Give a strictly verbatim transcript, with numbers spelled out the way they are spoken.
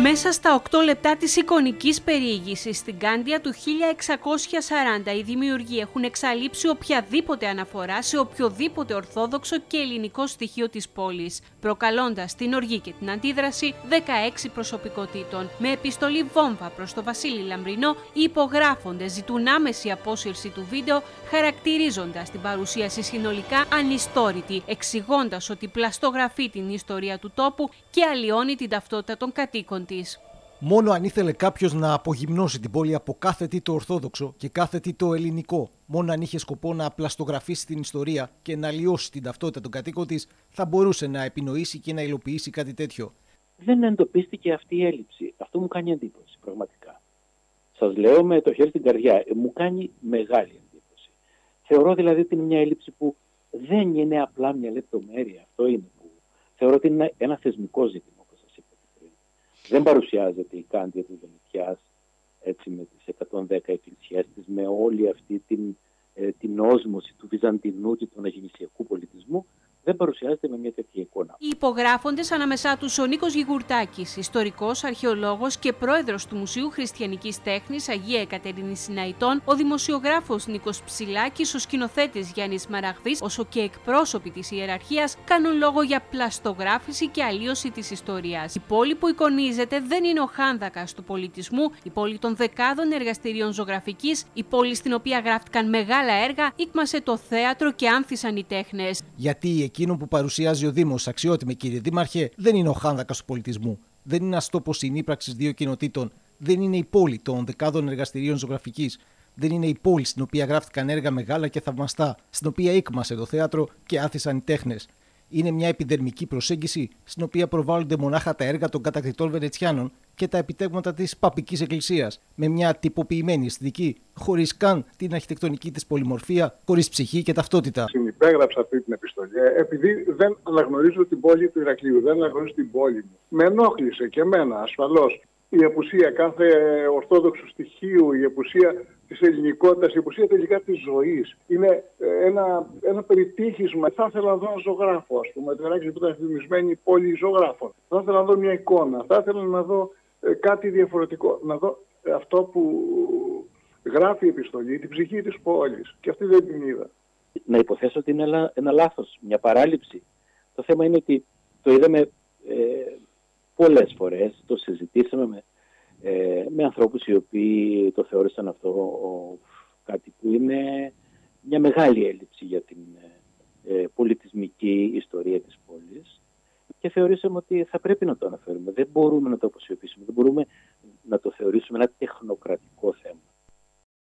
Μέσα στα οκτώ λεπτά της εικονικής περιήγησης στην Κάντια του χίλια εξακόσια σαράντα, οι δημιουργοί έχουν εξαλείψει οποιαδήποτε αναφορά σε οποιοδήποτε ορθόδοξο και ελληνικό στοιχείο της πόλης, προκαλώντας την οργή και την αντίδραση δεκαέξι προσωπικότητων. Με επιστολή βόμβα προς τον Βασίλη Λαμπρινό, οι υπογράφοντες ζητούν άμεση απόσυρση του βίντεο, χαρακτηρίζοντας την παρουσίαση συνολικά ανιστόρητη, εξηγώντας ότι πλαστογραφεί την ιστορία του τόπου και αλλοιώνει την ταυτότητα των κατοίκων της. Μόνο αν ήθελε κάποιος να απογυμνώσει την πόλη από κάθε τι το ορθόδοξο και κάθε τι το ελληνικό, μόνο αν είχε σκοπό να πλαστογραφήσει την ιστορία και να αλλοιώσει την ταυτότητα των κατοίκων της, θα μπορούσε να επινοήσει και να υλοποιήσει κάτι τέτοιο. Δεν εντοπίστηκε αυτή η έλλειψη. Αυτό μου κάνει εντύπωση, πραγματικά. Σας λέω με το χέρι στην καρδιά, μου κάνει μεγάλη εντύπωση. Θεωρώ δηλαδή ότι είναι μια έλλειψη που δεν είναι απλά μια λεπτομέρεια. Αυτό είναι που θεωρώ ότι είναι ένα θεσμικό ζήτημα. Δεν παρουσιάζεται η Κάντια του Βενετιάς έτσι με τις εκατόν δέκα εκκλησιές της, με όλη αυτή την, ε, την όσμωση του βυζαντινού και του αναγεννησιακού πολιτισμού. Δεν παρουσιάζεται με μια τέτοια εικόνα. Οι υπογράφοντες, ανάμεσά τους ο Νίκος Γιγουρτάκης, ιστορικός, αρχαιολόγος και πρόεδρος του Μουσείου Χριστιανικής Τέχνης Αγία Εκατερίνη Συναϊτών, ο δημοσιογράφος Νίκος Ψηλάκης, ο σκηνοθέτης Γιάννης Μαραγδής, όσο και εκπρόσωποι της ιεραρχίας, κάνουν λόγο για πλαστογράφηση και αλλίωση της ιστορίας. Η πόλη που εικονίζεται δεν είναι ο χάνδακας του πολιτισμού, η πόλη των δεκάδων εργαστηρίων ζωγραφικής, η πόλη στην οποία γράφτηκαν μεγάλα έργα, ήκμασε το θέατρο και άνθησαν οι τέχνες. Γιατί εκείνο που παρουσιάζει ο Δήμος, αξιότιμη κύριε Δήμαρχε, δεν είναι ο χάνδακας του πολιτισμού. Δεν είναι ένας τόπος συνύπραξης δύο κοινοτήτων. Δεν είναι η πόλη των δεκάδων εργαστηρίων ζωγραφικής. Δεν είναι η πόλη στην οποία γράφτηκαν έργα μεγάλα και θαυμαστά, στην οποία ήκμασε το θέατρο και άθισαν οι τέχνες. Είναι μια επιδερμική προσέγγιση, στην οποία προβάλλονται μονάχα τα έργα των κατακτητών Βενετσιάνων και τα επιτεύγματα της Παπικής Εκκλησίας, με μια τυποποιημένη αισθητική, χωρίς καν την αρχιτεκτονική της πολυμορφία, χωρίς ψυχή και ταυτότητα. Συνυπέγραψα αυτή την επιστολή, επειδή δεν αναγνωρίζω την πόλη του Ηρακλείου, δεν αναγνωρίζω την πόλη μου. Με ενόχλησε και εμένα, ασφαλώς, η απουσία κάθε ορθόδοξου στοιχείου, η απουσία της ελληνικότητας, η απουσία τελικά της ζωής. Είναι ένα, ένα περιτύχισμα. Θα ήθελα να δω ένα ζωγράφο, ας πούμε, το Ηράκλειο που ήταν θυμισμένη πόλη ζωγράφων. Θα ήθελα να δω μια εικόνα, θα ήθελα να δω ε, κάτι διαφορετικό. Να δω αυτό που γράφει η επιστολή, την ψυχή της πόλης. Και αυτή δεν την είδα. Να υποθέσω ότι είναι ένα, ένα λάθος, μια παράληψη. Το θέμα είναι ότι το είδαμε ε, πολλές φορές, το συζητήσαμε με Ε, με ανθρώπους οι οποίοι το θεώρησαν αυτό ο, κάτι που είναι μια μεγάλη έλλειψη για την ε, πολιτισμική ιστορία της πόλης και θεωρήσαμε ότι θα πρέπει να το αναφέρουμε. Δεν μπορούμε να το αποσιωπήσουμε, δεν μπορούμε να το θεωρήσουμε ένα τεχνοκρατικό